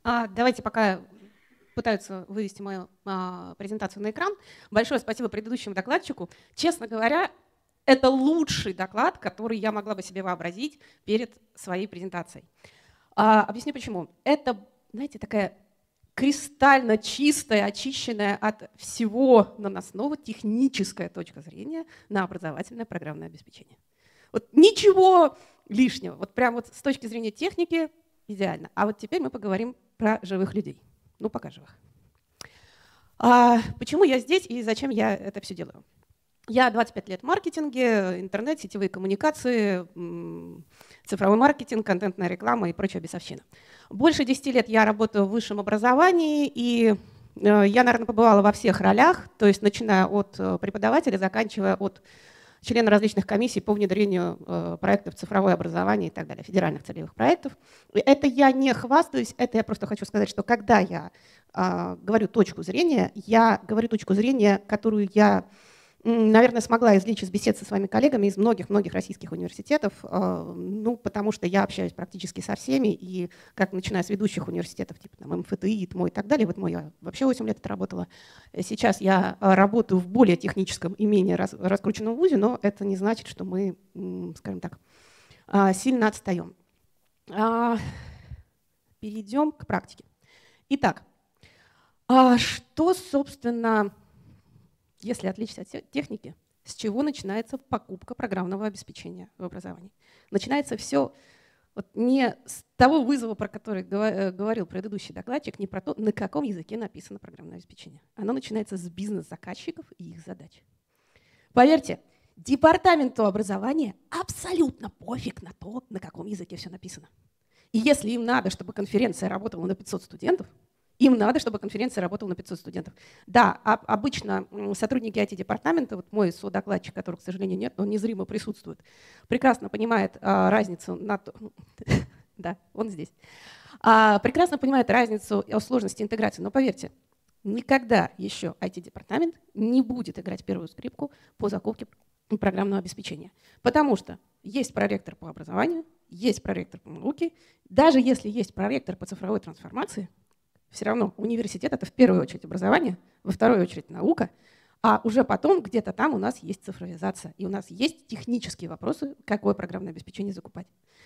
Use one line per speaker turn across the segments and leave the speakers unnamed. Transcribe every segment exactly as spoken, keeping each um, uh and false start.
А, давайте пока пытаются вывести мою а, презентацию на экран. Большое спасибо предыдущему докладчику. Честно говоря, это лучший доклад, который я могла бы себе вообразить перед своей презентацией. А, объясню почему. Это, знаете, такая кристально чистая, очищенная от всего наносного техническая точка зрения на образовательное программное обеспечение. Вот ничего лишнего. Вот прям вот с точки зрения техники идеально. А вот теперь мы поговорим про живых людей. Ну, пока живых. А почему я здесь и зачем я это все делаю? Я двадцать пять лет в маркетинге, интернет, сетевые коммуникации, цифровой маркетинг, контентная реклама и прочая бесовщина. Больше десяти лет я работаю в высшем образовании, и я, наверное, побывала во всех ролях, то есть начиная от преподавателя, заканчивая от члена различных комиссий по внедрению проектов цифровое образование и так далее, федеральных целевых проектов. Это я не хвастаюсь, это я просто хочу сказать, что когда я говорю точку зрения, я говорю точку зрения, которую я, наверное, смогла извлечь из бесед со своими коллегами из многих-многих российских университетов, ну, потому что я общаюсь практически со всеми, и как начиная с ведущих университетов, типа там, эм эф тэ и, ИТМО и так далее, вот МО я вообще восемь лет отработала. Сейчас я работаю в более техническом и менее раскрученном вузе, но это не значит, что мы, скажем так, сильно отстаем. Перейдем к практике. Итак, что, собственно, если отличиться от техники, с чего начинается покупка программного обеспечения в образовании? Начинается все вот не с того вызова, про который говорил предыдущий докладчик, не про то, на каком языке написано программное обеспечение. Оно начинается с бизнес-заказчиков и их задач. Поверьте, департаменту образования абсолютно пофиг на то, на каком языке все написано. И если им надо, чтобы конференция работала на пятьсот студентов, им надо, чтобы конференция работала на пятьсот студентов. Да, обычно сотрудники ай ти-департамента, вот мой содокладчик, которого, к сожалению, нет, но он незримо присутствует, прекрасно понимает а, разницу на то, да, он здесь, а, прекрасно понимает разницу о сложности интеграции. Но поверьте, никогда еще ай ти-департамент не будет играть первую скрипку по закупке программного обеспечения. Потому что есть проректор по образованию, есть проректор по науке, даже если есть проректор по цифровой трансформации, все равно университет — это в первую очередь образование, во вторую очередь наука, а уже потом где-то там у нас есть цифровизация, и у нас есть технические вопросы, какое программное обеспечение закупать.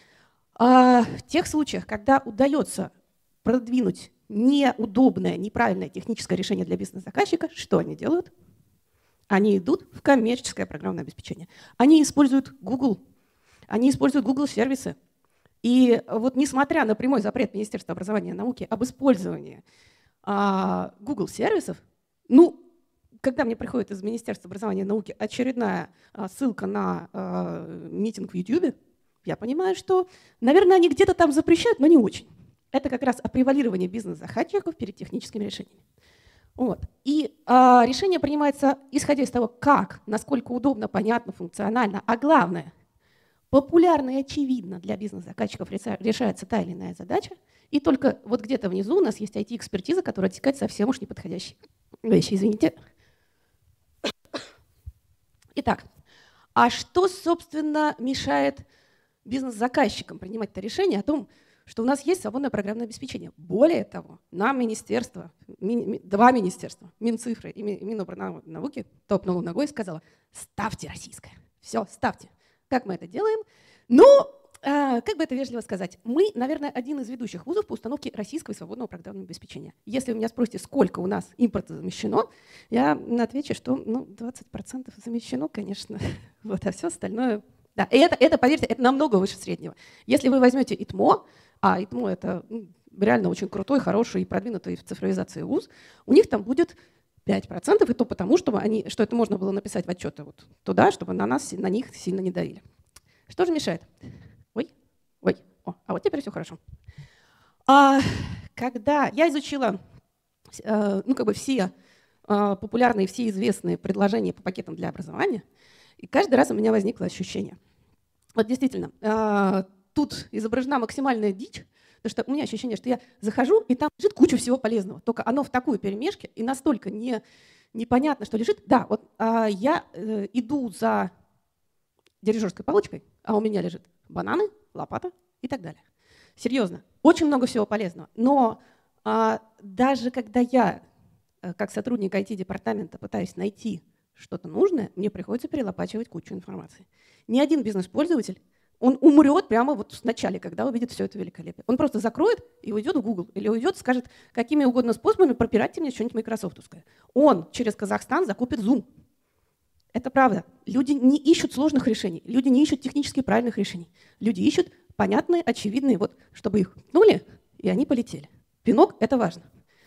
А в тех случаях, когда удается продвинуть неудобное, неправильное техническое решение для бизнес-заказчика, что они делают? Они идут в коммерческое программное обеспечение. Они используют Google, они используют Google-сервисы. И вот несмотря на прямой запрет Министерства образования и науки об использовании а, Google-сервисов, ну, когда мне приходит из Министерства образования и науки очередная а, ссылка на а, митинг в YouTube, я понимаю, что, наверное, они где-то там запрещают, но не очень. Это как раз о превалировании бизнес-заказчиков перед техническими решениями. Вот. И а, решение принимается, исходя из того, как, насколько удобно, понятно, функционально, а главное — популярно и очевидно для бизнес-заказчиков решается та или иная задача, и только вот где-то внизу у нас есть ай ти-экспертиза, которая отсекает совсем уж неподходящие вещи. Извините. Итак, а что, собственно, мешает бизнес-заказчикам принимать это решение о том, что у нас есть свободное программное обеспечение? Более того, нам министерство, ми, два министерства, Минцифры и Минобрнауки, топнуло ногой и сказала: ставьте российское, все, ставьте. Как мы это делаем? Ну, как бы это вежливо сказать, мы, наверное, один из ведущих вузов по установке российского и свободного программного обеспечения. Если вы меня спросите, сколько у нас импорта замещено, я отвечу, что ну, двадцать процентов замещено, конечно, вот, а все остальное... Да, и это, это, поверьте, это намного выше среднего. Если вы возьмете ИТМО, а ИТМО — это ну, реально очень крутой, хороший и продвинутый в цифровизации вуз, у них там будет пять процентов, и то потому, что, они, что это можно было написать в отчеты вот туда, чтобы на нас, на них сильно не давили. Что же мешает? Ой, ой, о, а вот теперь все хорошо. А, когда я изучила э, ну, как бы все э, популярные, все известные предложения по пакетам для образования, и каждый раз у меня возникло ощущение. Вот действительно, э, тут изображена максимальная дичь, потому что у меня ощущение, что я захожу, и там лежит куча всего полезного. Только оно в такой перемешке и настолько не, непонятно, что лежит. Да, вот а, я э, иду за дирижерской палочкой, а у меня лежит бананы, лопата и так далее. Серьезно, очень много всего полезного. Но а, даже когда я, как сотрудник ай ти-департамента, пытаюсь найти что-то нужное, мне приходится перелопачивать кучу информации. Ни один бизнес-пользователь, он умрет прямо вот в начале, когда увидит все это великолепие. Он просто закроет и уйдет в Google, или уйдет, скажет, какими угодно способами пропирайте мне что-нибудь майкрософтовское. Он через Казахстан закупит Zoom. Это правда. Люди не ищут сложных решений, люди не ищут технически правильных решений. Люди ищут понятные, очевидные, вот, чтобы их ткнули, и они полетели. Пинок — это важно.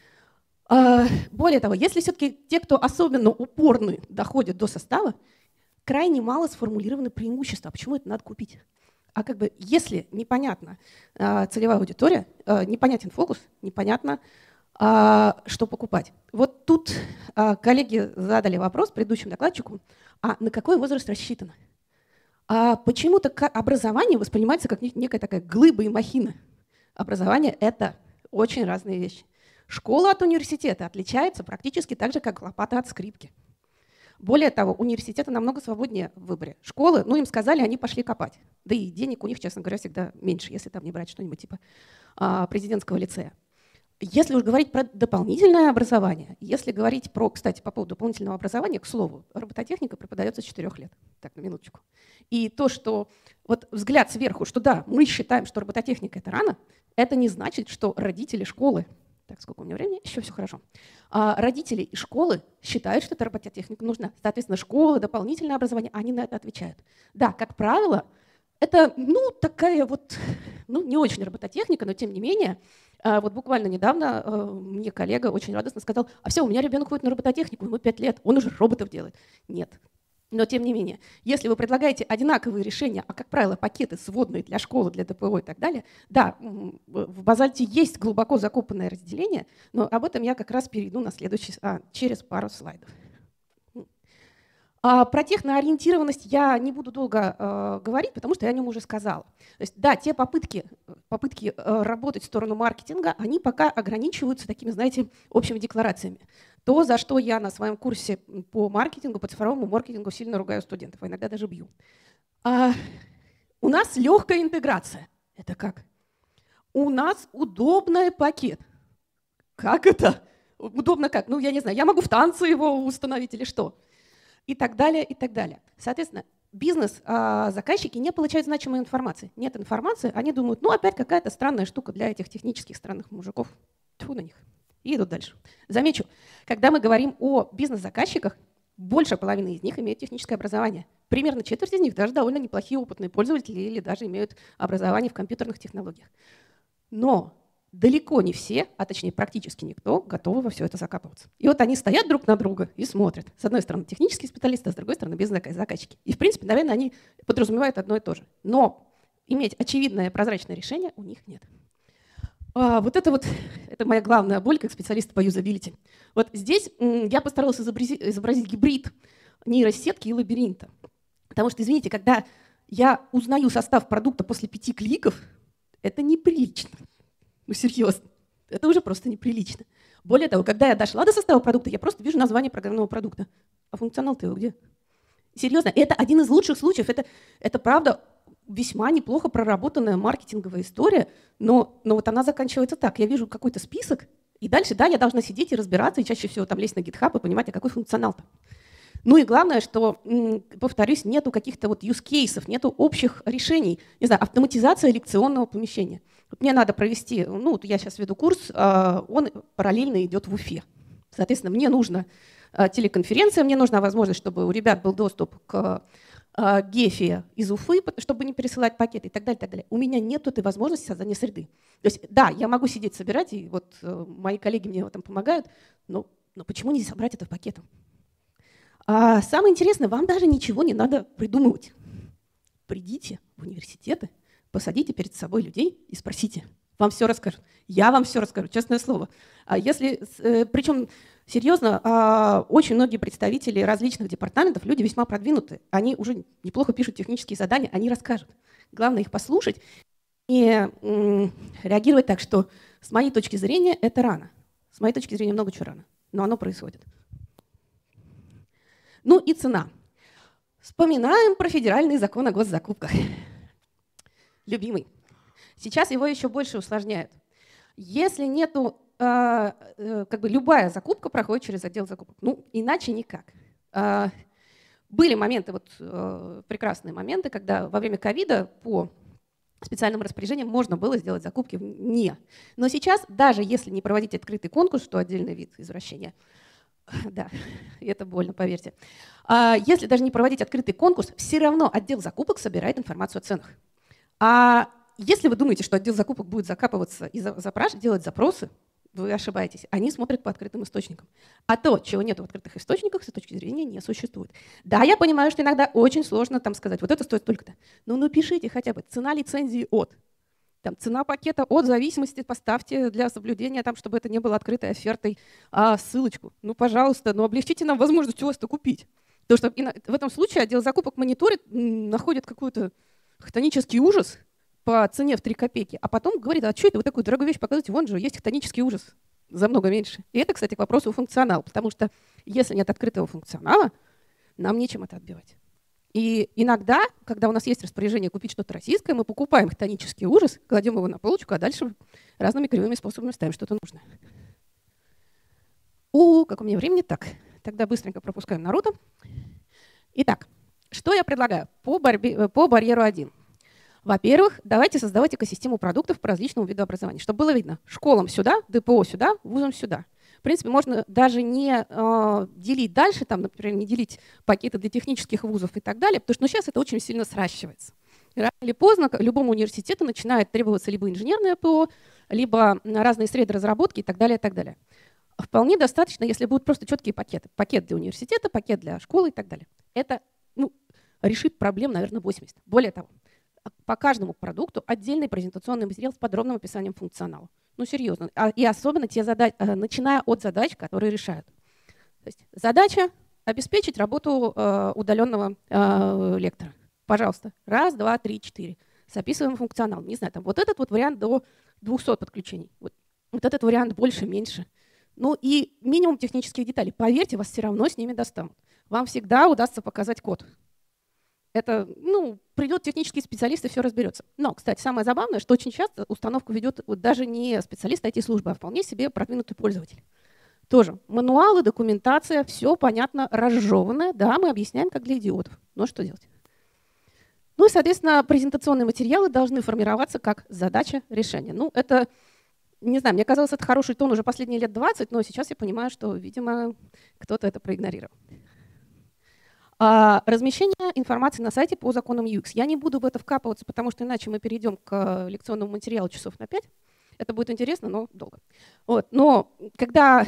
А, более того, если все-таки те, кто особенно упорны, доходят до состава, крайне мало сформулированы преимущества. Почему это надо купить? А как бы, если непонятна а, целевая аудитория, а, непонятен фокус, непонятно, а, что покупать. Вот тут а, коллеги задали вопрос предыдущему докладчику, а на какой возраст рассчитано? А почему-то образование воспринимается как некая такая глыба и махина. Образование — это очень разные вещи. Школа от университета отличается практически так же, как лопата от скрипки. Более того, университеты намного свободнее в выборе. Школы, ну им сказали, они пошли копать. Да и денег у них, честно говоря, всегда меньше, если там не брать что-нибудь типа а, президентского лицея. Если уж говорить про дополнительное образование, если говорить про, кстати, по поводу дополнительного образования, к слову, робототехника преподается с четырёх лет. Так, на минуточку. И то, что вот взгляд сверху, что да, мы считаем, что робототехника — это рано, это не значит, что родители школы, так, сколько у меня времени, еще все хорошо, а родители и школы считают, что эта робототехника нужна. Соответственно, школы, дополнительное образование, они на это отвечают. Да, как правило, это, ну, такая вот, ну, не очень робототехника, но тем не менее, вот буквально недавно мне коллега очень радостно сказал, а все, у меня ребенок ходит на робототехнику, ему пять лет, он уже роботов делает. Нет. Но тем не менее, если вы предлагаете одинаковые решения, а, как правило, пакеты сводные для школы, для ДПО и так далее, да, в Базальте есть глубоко закопанное разделение, но об этом я как раз перейду на следующий, а, через пару слайдов. А про техноориентированность я не буду долго э, говорить, потому что я о нем уже сказала. То есть, да, те попытки, попытки э, работать в сторону маркетинга, они пока ограничиваются такими, знаете, общими декларациями. То, за что я на своем курсе по маркетингу, по цифровому маркетингу сильно ругаю студентов, а иногда даже бью. А, у нас легкая интеграция. Это как? У нас удобный пакет. Как это? Удобно как? Ну, я не знаю, я могу в танце его установить или что? И так далее, и так далее. Соответственно, бизнес-заказчики не получают значимой информации. Нет информации, они думают, ну опять какая-то странная штука для этих технических странных мужиков. Тьфу на них. И идут дальше. Замечу, когда мы говорим о бизнес-заказчиках, больше половины из них имеют техническое образование. Примерно четверть из них даже довольно неплохие опытные пользователи или даже имеют образование в компьютерных технологиях. Но далеко не все, а точнее практически никто, готовы во все это закапываться. И вот они стоят друг на друга и смотрят. С одной стороны технические специалисты, а с другой стороны бизнес-заказчики. И в принципе, наверное, они подразумевают одно и то же. Но иметь очевидное прозрачное решение у них нет. А вот это вот, это моя главная боль как специалиста по юзабилити. Вот здесь я постаралась изобразить, изобразить гибрид нейросетки и лабиринта. Потому что, извините, когда я узнаю состав продукта после пяти кликов, это неприлично. Ну, серьезно, это уже просто неприлично. Более того, когда я дошла до состава продукта, я просто вижу название программного продукта. А функционал-то его где? Серьезно, это один из лучших случаев. Это, это правда весьма неплохо проработанная маркетинговая история, но, но вот она заканчивается так. Я вижу какой-то список, и дальше, да, я должна сидеть и разбираться, и чаще всего там лезть на GitHub и понимать, а какой функционал-то. Ну и главное, что, повторюсь, нету каких-то вот use cases, нету общих решений. Не знаю, автоматизация лекционного помещения. Вот мне надо провести, ну вот я сейчас веду курс, он параллельно идет в Уфе. Соответственно, мне нужна телеконференция, мне нужна возможность, чтобы у ребят был доступ к Гефи из Уфы, чтобы не пересылать пакеты и так далее, и так далее. У меня нет этой возможности создания среды. То есть, да, я могу сидеть, собирать, и вот мои коллеги мне в этом помогают, но, но почему не собрать это пакетом? А самое интересное, вам даже ничего не надо придумывать. Придите в университеты, посадите перед собой людей и спросите. Вам все расскажут. Я вам все расскажу, честное слово. А если, причем, серьезно, очень многие представители различных департаментов, люди весьма продвинутые, они уже неплохо пишут технические задания, они расскажут. Главное их послушать и реагировать так, что с моей точки зрения это рано. С моей точки зрения много чего рано, но оно происходит. Ну и цена. Вспоминаем про федеральный закон о госзакупках. Любимый. Сейчас его еще больше усложняют. Если нету а, как бы любая закупка проходит через отдел закупок. Ну, иначе никак. А, были моменты, вот прекрасные моменты, когда во время ковида по специальным распоряжением можно было сделать закупки вне. Но сейчас, даже если не проводить открытый конкурс, что отдельный вид извращения, да, это больно, поверьте. А если даже не проводить открытый конкурс, все равно отдел закупок собирает информацию о ценах. А если вы думаете, что отдел закупок будет закапываться и запрашивать, делать запросы, вы ошибаетесь. Они смотрят по открытым источникам. А то, чего нет в открытых источниках, с точки зрения не существует. Да, я понимаю, что иногда очень сложно там сказать, вот это стоит столько-то. Но напишите хотя бы цена лицензии от. Там, цена пакета от зависимости поставьте для соблюдения, там, чтобы это не было открытой офертой, а ссылочку. Ну, пожалуйста, но облегчите нам возможность у вас это купить. Потому что в этом случае отдел закупок мониторит, находит какой-то хтонический ужас по цене в три копейки, а потом говорит, а что это вы такую дорогую вещь показываете? Вон же есть хтонический ужас за много меньше. И это, кстати, к вопросу функционала, потому что если нет открытого функционала, нам нечем это отбивать. И иногда, когда у нас есть распоряжение купить что-то российское, мы покупаем хтонический ужас, кладем его на полочку, а дальше разными кривыми способами ставим что-то нужное. У, как у меня времени, так. Тогда быстренько пропускаем Наруто. Итак, что я предлагаю по, борьбе, по барьеру один? Во-первых, давайте создавать экосистему продуктов по различному виду образования, чтобы было видно школам сюда, ДПО сюда, вузам сюда. В принципе, можно даже не э, делить дальше, там, например, не делить пакеты для технических вузов и так далее, потому что ну, сейчас это очень сильно сращивается. Рано или поздно любому университету начинает требоваться либо инженерное ПО, либо разные среды разработки и так далее, и так далее. Вполне достаточно, если будут просто четкие пакеты. Пакет для университета, пакет для школы и так далее. Это ну, решит проблем, наверное, восемьдесят. Более того, по каждому продукту отдельный презентационный материал с подробным описанием функционала. Ну, серьезно. И особенно те задачи, начиная от задач, которые решают. То есть задача – обеспечить работу удаленного лектора. Пожалуйста, раз, два, три, четыре. С описываемым функционалом. Не знаю, там вот этот вот вариант до двухсот подключений. Вот, вот этот вариант больше, меньше. Ну и минимум технических деталей. Поверьте, вас все равно с ними достанут. Вам всегда удастся показать код. Это, ну, придет технический специалист и все разберется. Но, кстати, самое забавное, что очень часто установку ведет вот даже не специалист ай ти-службы, а вполне себе продвинутый пользователь. Тоже мануалы, документация, все понятно, разжеванное. Да, мы объясняем, как для идиотов. Но что делать? Ну и, соответственно, презентационные материалы должны формироваться как задача решения. Ну, это, не знаю, мне казалось, это хороший тон уже последние лет двадцать, но сейчас я понимаю, что, видимо, кто-то это проигнорировал. Размещение информации на сайте по законам ю экс. Я не буду в это вкапываться, потому что иначе мы перейдем к лекционному материалу часов на пять. Это будет интересно, но долго. Вот. Но когда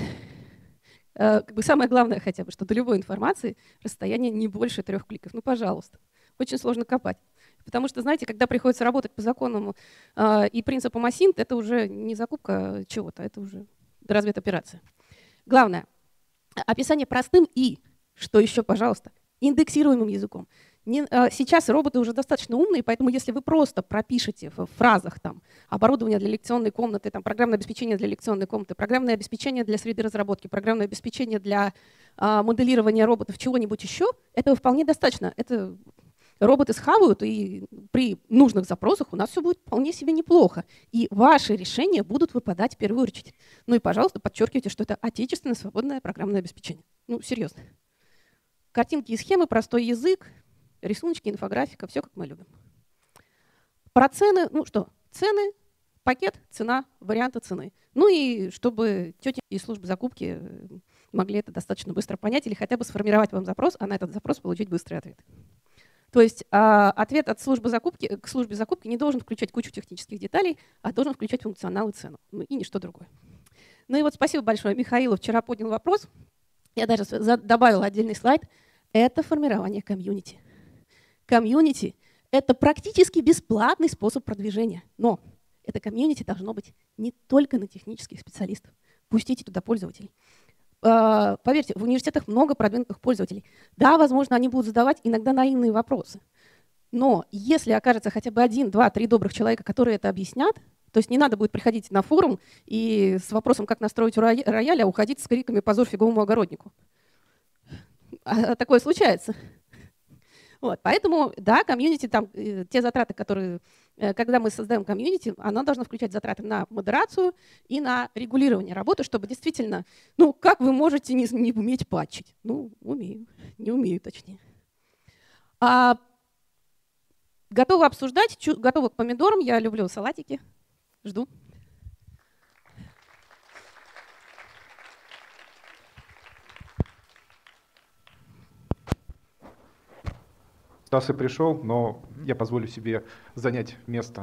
как бы самое главное хотя бы, что до любой информации расстояние не больше трех кликов. Ну, пожалуйста. Очень сложно копать. Потому что, знаете, когда приходится работать по законам э, и принципам АСИНТ, это уже не закупка чего-то, это уже разведоперация. Главное, описание простым и, что еще, пожалуйста, индексируемым языком. Не, а, сейчас роботы уже достаточно умные, поэтому если вы просто пропишете в фразах там, оборудование для лекционной комнаты, там, программное обеспечение для лекционной комнаты, программное обеспечение для среды разработки, программное обеспечение для а, моделирования роботов, чего-нибудь еще, этого вполне достаточно. Это роботы схавают, и при нужных запросах у нас все будет вполне себе неплохо. И ваши решения будут выпадать в первую очередь. Ну и, пожалуйста, подчеркивайте, что это отечественное свободное программное обеспечение. Ну, серьезно. Картинки и схемы, простой язык, рисуночки, инфографика, все как мы любим. Про цены, ну что, цены, пакет, цена, варианты цены. Ну и чтобы тети из службы закупки могли это достаточно быстро понять или хотя бы сформировать вам запрос, а на этот запрос получить быстрый ответ. То есть а, ответ от службы закупки к службе закупки не должен включать кучу технических деталей, а должен включать функционал и цену, ну и ничто другое. Ну и вот спасибо большое Михаилу, вчера поднял вопрос. Я даже добавила отдельный слайд. Это формирование комьюнити. Комьюнити – это практически бесплатный способ продвижения. Но это комьюнити должно быть не только на технических специалистов. Пустите туда пользователей. Поверьте, в университетах много продвинутых пользователей. Да, возможно, они будут задавать иногда наивные вопросы. Но если окажется хотя бы один, два, три добрых человека, которые это объяснят, то есть не надо будет приходить на форум и с вопросом, как настроить рояль, а уходить с криками «позор фиговому огороднику». А такое случается. Вот, поэтому, да, комьюнити, там, те затраты, которые когда мы создаем комьюнити, она должна включать затраты на модерацию и на регулирование работы, чтобы действительно, ну, как вы можете не, не уметь патчить? Ну, умею, не умею точнее. А, готова обсуждать, чу, готова к помидорам, я люблю салатики, жду.
Стас и пришел, но я позволю себе занять место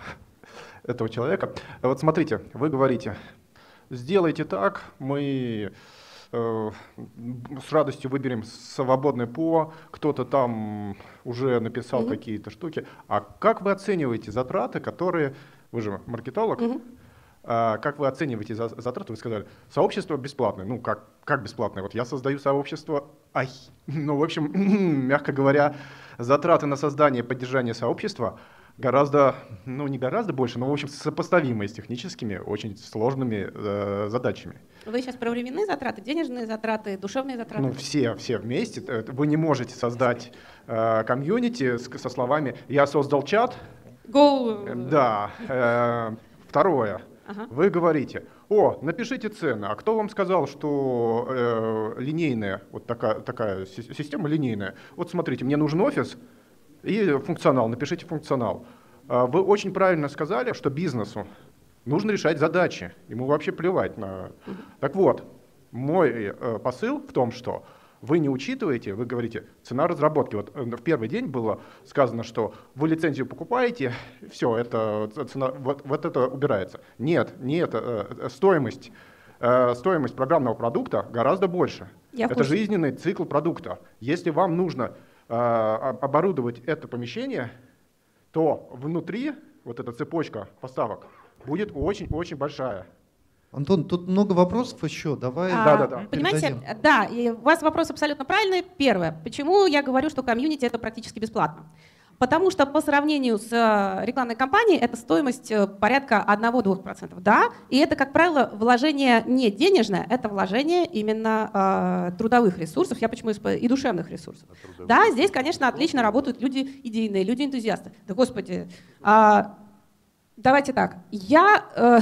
этого человека. Вот смотрите, вы говорите, сделайте так, мы э, с радостью выберем свободный ПО, кто-то там уже написал mm-hmm. какие-то штуки. А как вы оцениваете затраты, которые, вы же маркетолог, mm-hmm. а, как вы оцениваете за, затраты? Вы сказали, сообщество бесплатное. Ну, как, как бесплатное? Вот я создаю сообщество, ай, ну, в общем, мягко говоря, затраты на создание и поддержание сообщества гораздо, ну не гораздо больше, но в общем сопоставимые с техническими, очень сложными э, задачами.
Вы сейчас про временные затраты, денежные затраты, душевные затраты?
Ну все, все вместе. Вы не можете создать э, комьюнити со словами «я создал чат».
Go.
Да. Э, второе. Ага. Вы говорите, о, напишите цены, а кто вам сказал, что э, линейная, вот такая, такая система линейная, вот смотрите, мне нужен офис и функционал, напишите функционал. Вы очень правильно сказали, что бизнесу нужно решать задачи, ему вообще плевать на… Так вот, мой э, посыл в том, что вы не учитываете, вы говорите, цена разработки. Вот в первый день было сказано, что вы лицензию покупаете, все, это цена, вот, вот это убирается. Нет, не это, стоимость, стоимость программного продукта гораздо больше. Я это жизненный цикл продукта. Если вам нужно оборудовать это помещение, то внутри вот эта цепочка поставок будет очень-очень большая.
Антон, тут много вопросов еще, давай.
А, да, да, да. Понимаете, да, и у вас вопрос абсолютно правильный. Первое, почему я говорю, что комьюнити это практически бесплатно? Потому что по сравнению с рекламной кампанией это стоимость порядка одного-двух процентов. Да? И это, как правило, вложение не денежное, это вложение именно э, трудовых ресурсов, я почему и душевных ресурсов. Да, здесь, конечно, отлично работают люди идейные, люди энтузиасты. Да, господи, э, давайте так, я… Э,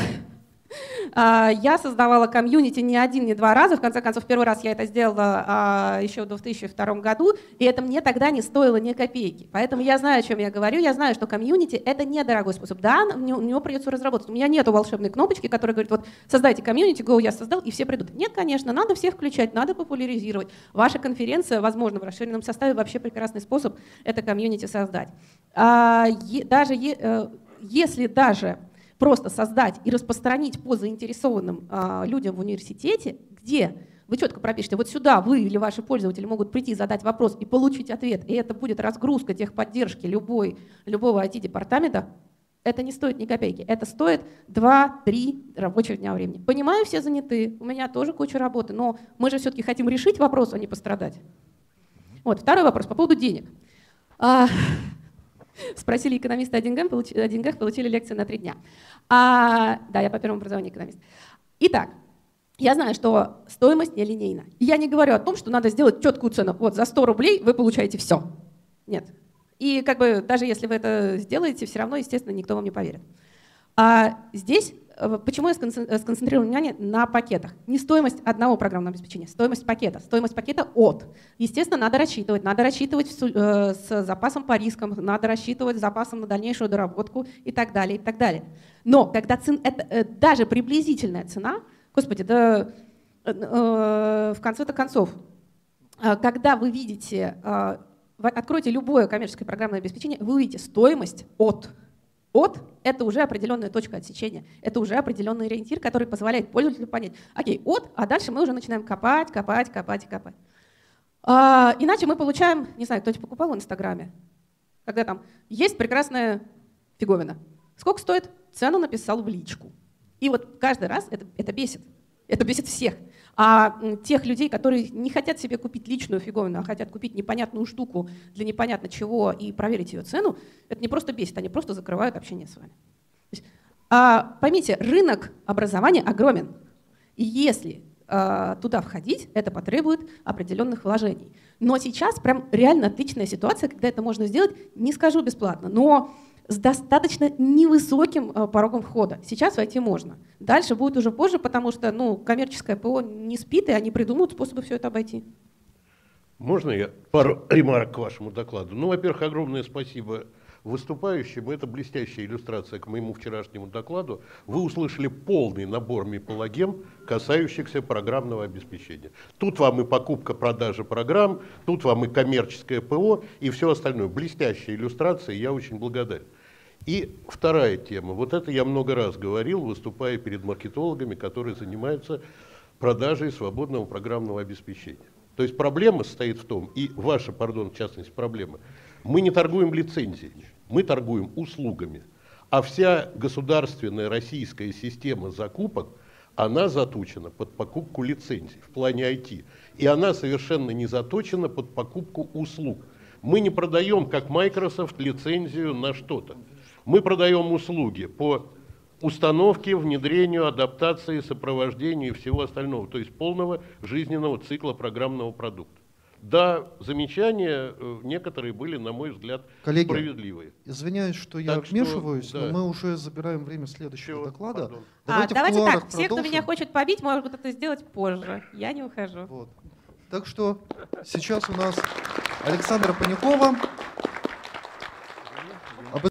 Я создавала комьюнити не один, не два раза. В конце концов, первый раз я это сделала а, еще в две тысячи втором году, и это мне тогда не стоило ни копейки. Поэтому я знаю, о чем я говорю. Я знаю, что комьюнити — это недорогой способ. Да, у него придется разработать. У меня нету волшебной кнопочки, которая говорит, вот создайте комьюнити, go, я создал, и все придут. Нет, конечно, надо всех включать, надо популяризировать. Ваша конференция, возможно, в расширенном составе вообще прекрасный способ это комьюнити создать. А, е, даже е, если даже просто создать и распространить по заинтересованным а, людям в университете, где вы четко пропишете, вот сюда вы или ваши пользователи могут прийти, задать вопрос и получить ответ, и это будет разгрузка техподдержки любой, любого ай ти-департамента, это не стоит ни копейки. Это стоит два-три рабочих дня времени. Понимаю, все заняты, у меня тоже куча работы, но мы же все-таки хотим решить вопрос, а не пострадать. Вот, второй вопрос по поводу денег. А, Спросили экономисты о деньгах, получили, о деньгах, получили лекцию на три дня. А, да, я по первому образованию экономист. Итак, я знаю, что стоимость нелинейна. И я не говорю о том, что надо сделать четкую цену. Вот за сто рублей вы получаете все. Нет. И как бы даже если вы это сделаете, все равно, естественно, никто вам не поверит. А здесь, почему я сконцентрирую внимание на пакетах? Не стоимость одного программного обеспечения, стоимость пакета. Стоимость пакета от. Естественно, надо рассчитывать. Надо рассчитывать с запасом по рискам, надо рассчитывать с запасом на дальнейшую доработку и так далее, и так далее. Но когда цен, это, даже приблизительная цена, господи, да в конце-то концов, когда вы видите, откройте любое коммерческое программное обеспечение, вы увидите стоимость от. От — это уже определенная точка отсечения, это уже определенный ориентир, который позволяет пользователю понять, окей, от, а дальше мы уже начинаем копать, копать, копать и копать. А, иначе мы получаем, не знаю, кто-то покупал в Инстаграме, когда там есть прекрасная фиговина. Сколько стоит? Цену написал в личку. И вот каждый раз это, это бесит. Это бесит всех. А тех людей, которые не хотят себе купить личную фиговину, а хотят купить непонятную штуку для непонятно чего и проверить ее цену, это не просто бесит, они просто закрывают общение с вами. То есть, а, поймите, рынок образования огромен. И если а, туда входить, это потребует определенных вложений. Но сейчас прям реально отличная ситуация, когда это можно сделать, не скажу бесплатно, но с достаточно невысоким порогом входа. Сейчас войти можно. Дальше будет уже позже, потому что ну, коммерческое ПО не спит, и они придумают способы все это обойти.
Можно я пару ремарок к вашему докладу? Ну, во-первых, огромное спасибо выступающим. Это блестящая иллюстрация к моему вчерашнему докладу. Вы услышали полный набор мифологем, касающихся программного обеспечения. Тут вам и покупка, продажа программ, тут вам и коммерческое ПО, и все остальное. Блестящая иллюстрация, я очень благодарен. И вторая тема. Вот это я много раз говорил, выступая перед маркетологами, которые занимаются продажей свободного программного обеспечения. То есть проблема состоит в том, и ваша, пардон, в частности, проблема, мы не торгуем лицензиями, мы торгуем услугами. А вся государственная российская система закупок, она заточена под покупку лицензий в плане ай ти. И она совершенно не заточена под покупку услуг. Мы не продаем, как Microsoft, лицензию на что-то. Мы продаем услуги по установке, внедрению, адаптации, сопровождению и всего остального. То есть полного жизненного цикла программного продукта. Да, замечания некоторые были, на мой взгляд, коллеги, справедливые.
Извиняюсь, что я так вмешиваюсь, что, да. но мы уже забираем время следующего Чего? доклада.
Пардон. Давайте, а, давайте так, продолжим. Все, кто меня хочет побить, может это сделать позже. Я не ухожу.
Вот. Так что сейчас у нас Александра Панюкова.